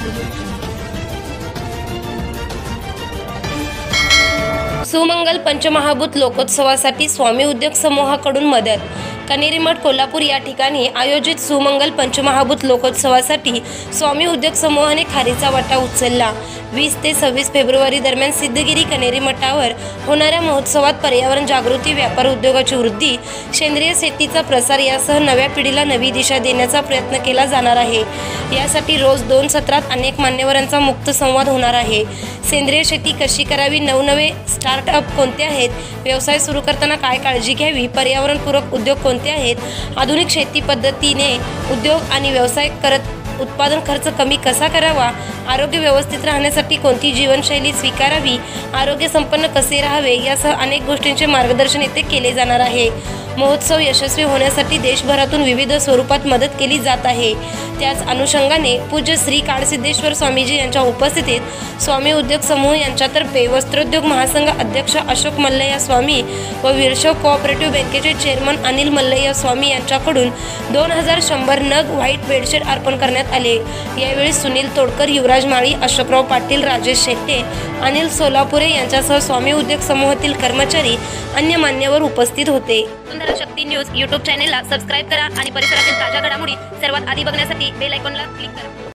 सुमंगल पंचमहाभूत लोकोत्सवासाठी स्वामी उद्योग समूहाकडून मदत। कनेरी मठ कोल्हापूर या ठिकाणी आयोजित सुमंगल पंचमहाभूत लोकोत्सवासाठी स्वामी उद्योग समूहाने खारीचा वाटा उचलला। 20 ते 26 फेब्रुवारी दरम्यान सिद्धगिरी कनेरी मठावर होणाऱ्या महोत्सवात पर्यावरण जागृती, व्यापार उद्योगाची वृद्धी, सेंद्रिय शेतीचा प्रसार यासह नव्या पिढीला नवी दिशा देण्याचा प्रयत्न केला जाणार आहे। यासाठी रोज 2 सत्रात अनेक मान्यवरांचा मुक्त संवाद होणार आहे। सेंद्रिय शेती कशी करावी, नवनवे स्टार्टअप कोणते आहेत, व्यवसाय सुरू करताना काय काळजी घ्यावी, पर्यावरणपूरक उद्योग कोणते आहेत, आधुनिक शेती पद्धतीने उद्योग आणि व्यवसाय करत उत्पादन खर्च कमी कसा करावा, आरोग्य व्यवस्थित राहण्यासाठी कोणती जीवनशैली स्वीकारावी, आरोग्य संपन्न कसे राहावे यासह अनेक गोष्टींचे मार्गदर्शन येथे केले जाणार आहे। महोत्सव यशस्वी होण्यासाठी देशभरातून विविध स्वरूपात मदत केली जात आहे। त्याच अनुषंगाने पूज्य श्री काळसिद्धेश्वर स्वामीजी यांच्या उपस्थितीत स्वामी उद्योग समूह यांच्यातर्फे वस्त्रोद्योग महासंघ अध्यक्ष अशोक मल्लय्या स्वामी व वीरशैव कोऑपरेटिव्ह बँकेचे चेअरमन अनिल मल्लय्या स्वामी यांच्याकडून 2100 नग व्हाईट बेडशीट अर्पण करण्यात आले। यावेळी सुनील तोडकर, युवराज माळी, अशोकराव पाटील, राजेश शेट्टे, अनिल सोलापुरे यांच्यासह स्वामी उद्योग समूहातील कर्मचारी, अन्य मान्यवर उपस्थित होते। वसुंधरा शक्ती न्यूज यूट्यूब चॅनेलला सबस्क्राईब करा आणि परिसरातील ताज्या घडामोडी सर्वात आधी बघण्यासाठी बेल आयकॉनला क्लिक करा।